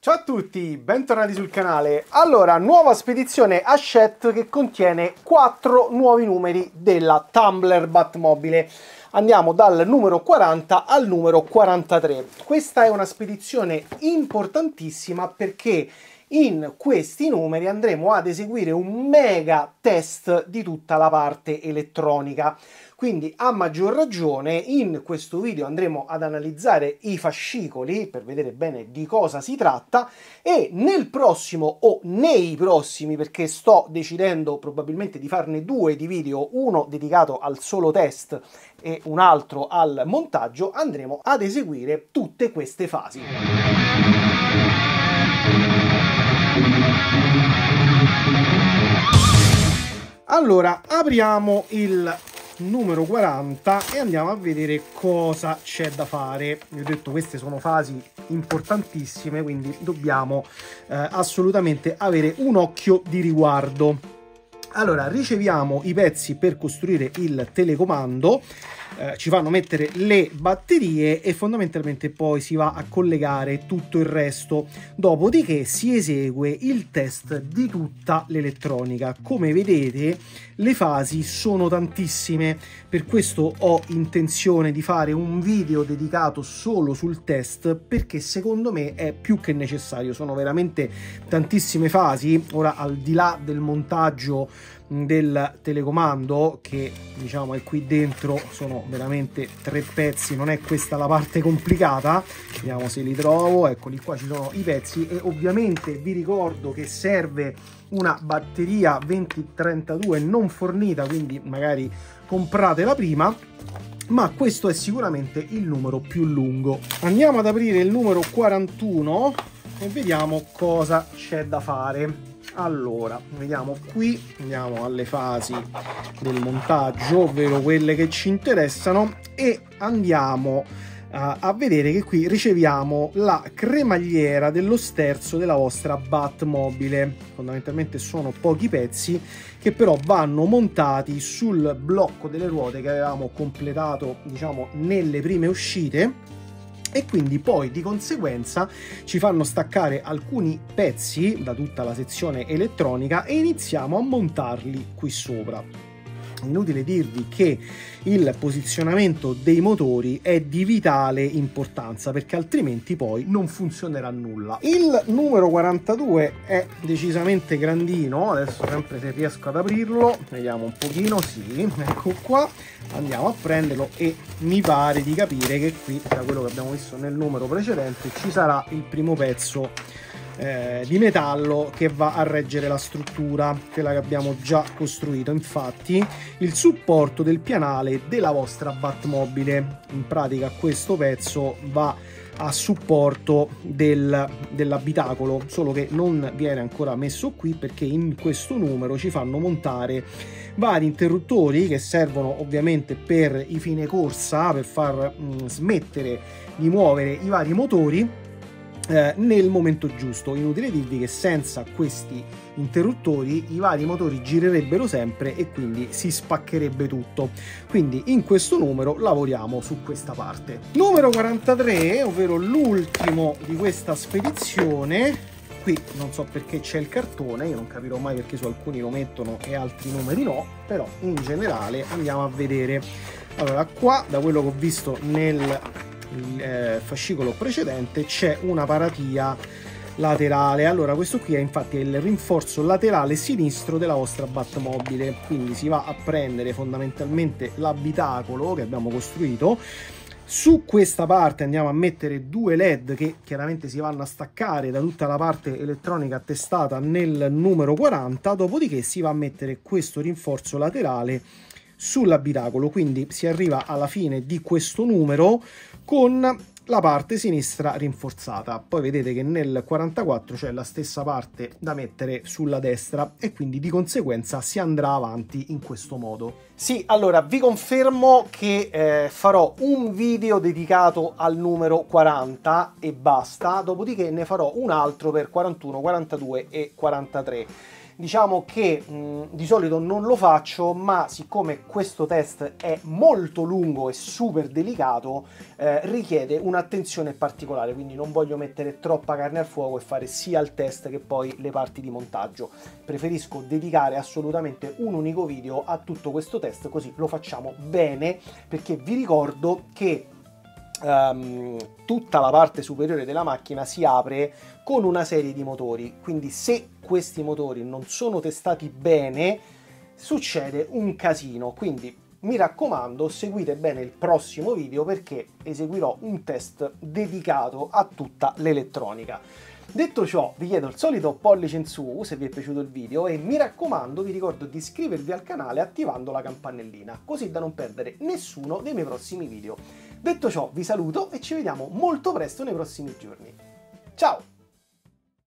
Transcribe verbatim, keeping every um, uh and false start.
Ciao a tutti, bentornati sul canale. Allora, nuova spedizione Hachette che contiene quattro nuovi numeri della Tumbler Batmobile. Andiamo dal numero quaranta al numero quarantatré. Questa è una spedizione importantissima perché in questi numeri andremo ad eseguire un mega test di tutta la parte elettronica. Quindi a maggior ragione in questo video andremo ad analizzare i fascicoli per vedere bene di cosa si tratta, e nel prossimo o nei prossimi, perché sto decidendo probabilmente di farne due di video, uno dedicato al solo test e un altro al montaggio, andremo ad eseguire tutte queste fasi. Allora, apriamo il numero quaranta e andiamo a vedere cosa c'è da fare. Vi ho detto, queste sono fasi importantissime, quindi dobbiamo eh, assolutamente avere un occhio di riguardo. Allora, riceviamo i pezzi per costruire il telecomando, eh, ci fanno mettere le batterie e fondamentalmente poi si va a collegare tutto il resto. Dopodiché si esegue il test di tutta l'elettronica. Come vedete, le fasi sono tantissime, per questo ho intenzione di fare un video dedicato solo sul test, perché secondo me è più che necessario. Sono veramente tantissime fasi. Ora, al di là del montaggio del telecomando, che diciamo è qui dentro, sono veramente tre pezzi, non è questa la parte complicata. Vediamo se li trovo. Eccoli qua, ci sono i pezzi, e ovviamente vi ricordo che serve una batteria venti trentadue non fornita, quindi magari compratela prima, ma questo è sicuramente il numero più lungo. Andiamo ad aprire il numero quarantuno e vediamo cosa c'è da fare. Allora, vediamo qui, andiamo alle fasi del montaggio, ovvero quelle che ci interessano, e andiamo uh, a vedere che qui riceviamo la cremagliera dello sterzo della vostra Batmobile. Fondamentalmente sono pochi pezzi che però vanno montati sul blocco delle ruote che avevamo completato, diciamo, nelle prime uscite, e quindi poi di conseguenza ci fanno staccare alcuni pezzi da tutta la sezione elettronica e iniziamo a montarli qui sopra. Inutile dirvi che il posizionamento dei motori è di vitale importanza, perché altrimenti poi non funzionerà nulla. Il numero quarantadue è decisamente grandino. Adesso, sempre se riesco ad aprirlo, vediamo un pochino. Sì, ecco qua, andiamo a prenderlo, e mi pare di capire che qui, da quello che abbiamo visto nel numero precedente, ci sarà il primo pezzo Eh, di metallo che va a reggere la struttura, quella che abbiamo già costruito. Infatti il supporto del pianale della vostra Batmobile, in pratica questo pezzo va a supporto del, dell'abitacolo, solo che non viene ancora messo qui perché in questo numero ci fanno montare vari interruttori che servono ovviamente per i fine corsa, per far mh, smettere di muovere i vari motori Eh, nel momento giusto. Inutile dirvi che senza questi interruttori i vari motori girerebbero sempre e quindi si spaccherebbe tutto. Quindi in questo numero lavoriamo su questa parte. Numero quarantatré, ovvero l'ultimo di questa spedizione. Qui non so perché c'è il cartone, io non capirò mai perché su alcuni lo mettono e altri numeri no, però in generale andiamo a vedere. Allora, qua, da quello che ho visto nel il eh, fascicolo precedente, c'è una paratia laterale. Allora, questo qui è infatti il rinforzo laterale sinistro della vostra Batmobile, quindi si va a prendere fondamentalmente l'abitacolo che abbiamo costruito. Su questa parte andiamo a mettere due led che chiaramente si vanno a staccare da tutta la parte elettronica testata nel numero quaranta, dopodiché si va a mettere questo rinforzo laterale sull'abitacolo, quindi si arriva alla fine di questo numero con la parte sinistra rinforzata. Poi vedete che nel quarantaquattro c'è la stessa parte da mettere sulla destra, e quindi di conseguenza si andrà avanti in questo modo. Sì, allora vi confermo che eh, farò un video dedicato al numero quaranta e basta, dopodiché ne farò un altro per quarantuno, quarantadue e quarantatré. Diciamo che mh, di solito non lo faccio, ma siccome questo test è molto lungo e super delicato, eh, richiede un'attenzione particolare, quindi non voglio mettere troppa carne al fuoco e fare sia il test che poi le parti di montaggio. Preferisco dedicare assolutamente un unico video a tutto questo test, così lo facciamo bene, perché vi ricordo che Um, tutta la parte superiore della macchina si apre con una serie di motori, quindi se questi motori non sono testati bene succede un casino, quindi mi raccomando seguite bene il prossimo video perché eseguirò un test dedicato a tutta l'elettronica. Detto ciò, vi chiedo il solito pollice in su se vi è piaciuto il video e mi raccomando vi ricordo di iscrivervi al canale attivando la campanellina, così da non perdere nessuno dei miei prossimi video. Detto ciò, vi saluto e ci vediamo molto presto nei prossimi giorni. Ciao!